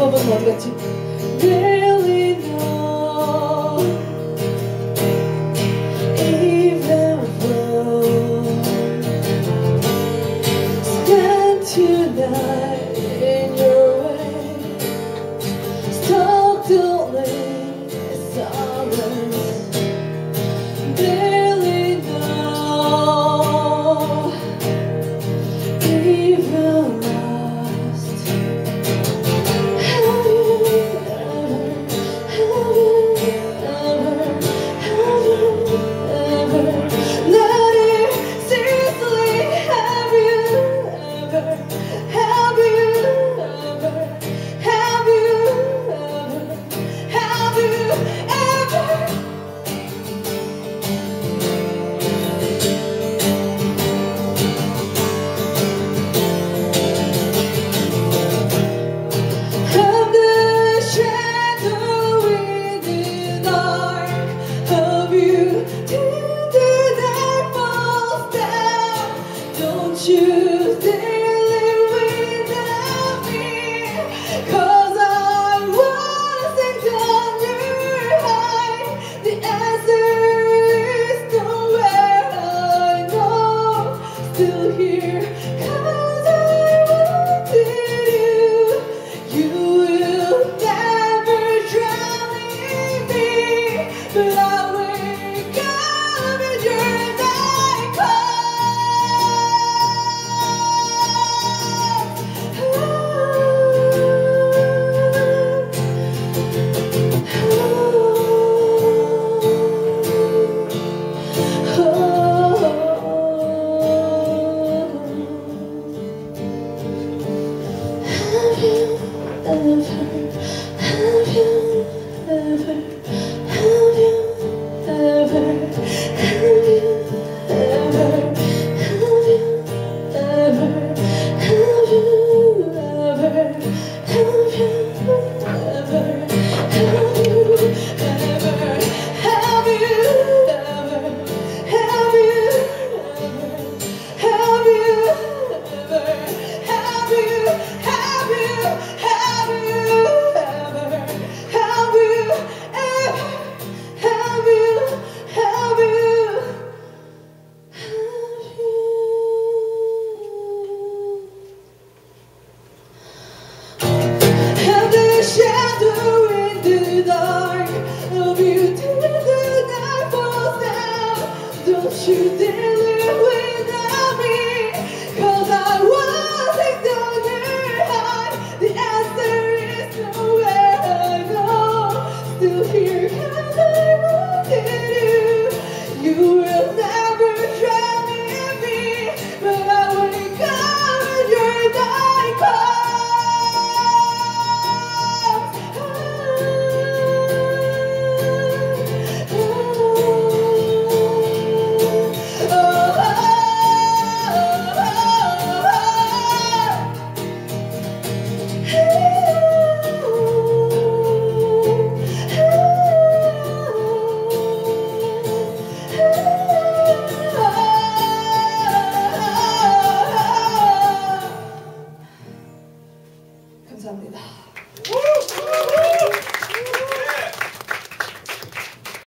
버튼 어디 갔지? Really know even though stand tonight in your way, stop the late silence. Really know even lost. Have you ever let it seriously? Have you ever you dare live without me? 'Cause I wanna sink under high. The answer is nowhere I know. Still here 'cause I wanted you. You will never drown in me, but I wake up and you're not close. Don't you dare live with